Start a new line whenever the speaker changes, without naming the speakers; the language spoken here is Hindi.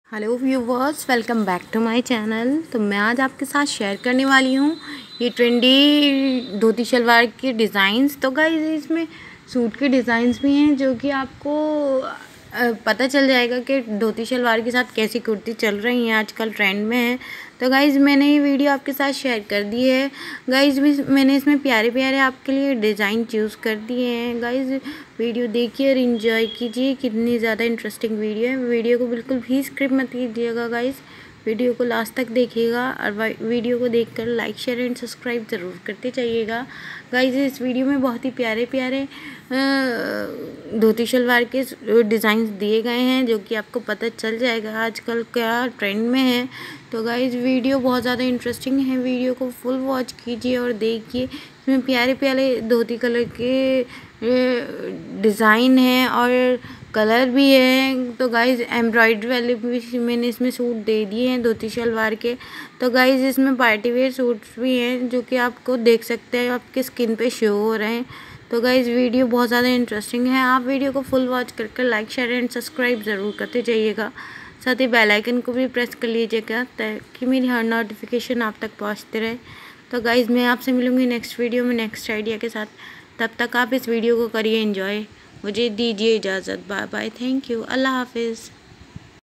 Hello viewers, welcome back to my channel. तो मैं आज आपके साथ शेयर करने वाली हूँ ये ट्रेंडी धोती शलवार के डिज़ाइंस। तो गाइस इसमें सूट के डिज़ाइंस भी हैं जो कि आपको पता चल जाएगा कि धोती शलवार के साथ कैसी कुर्ती चल रही हैं, आजकल ट्रेंड में है। तो गाइस मैंने ये वीडियो आपके साथ शेयर कर दी है। गाइस मैंने इसमें प्यारे प्यारे आपके लिए डिज़ाइन चूज़ कर दिए हैं। गाइस वीडियो देखिए और इन्जॉय कीजिए, कितनी ज़्यादा इंटरेस्टिंग वीडियो है। वीडियो को बिल्कुल भी स्किप मत कीजिएगा गाइस, वीडियो को लास्ट तक देखिएगा और वीडियो को देखकर लाइक शेयर एंड सब्सक्राइब ज़रूर करते जाइएगा। गाइस इस वीडियो में बहुत ही प्यारे प्यारे धोती शलवार के डिज़ाइंस दिए गए हैं जो कि आपको पता चल जाएगा आजकल क्या ट्रेंड में है। तो गाइस वीडियो बहुत ज़्यादा इंटरेस्टिंग है, वीडियो को फुल वॉच कीजिए और देखिए। इसमें प्यारे प्यारे धोती कलर के डिज़ाइन है और कलर भी है। तो गाइस एम्ब्रॉयडरी वाले भी मैंने इसमें सूट दे दिए हैं धोती शलवार के। तो गाइस इसमें पार्टी वेयर सूट्स भी हैं जो कि आपको देख सकते हैं, आपके स्किन पे शो हो रहे हैं। तो गाइस वीडियो बहुत ज़्यादा इंटरेस्टिंग है, आप वीडियो को फुल वॉच करके लाइक शेयर एंड सब्सक्राइब ज़रूर करते जाइएगा। साथ ही बेल आइकन को भी प्रेस कर लीजिएगा ताकि मेरी हर नोटिफिकेशन आप तक पहुँचते रहे। तो गाइस मैं आपसे मिलूँगी नेक्स्ट वीडियो में नेक्स्ट आइडिया के साथ। तब तक आप इस वीडियो को करिए एंजॉय। मुझे दीजिए इजाज़त। बाय बाय, थैंक यू, अल्लाह हाफिज़।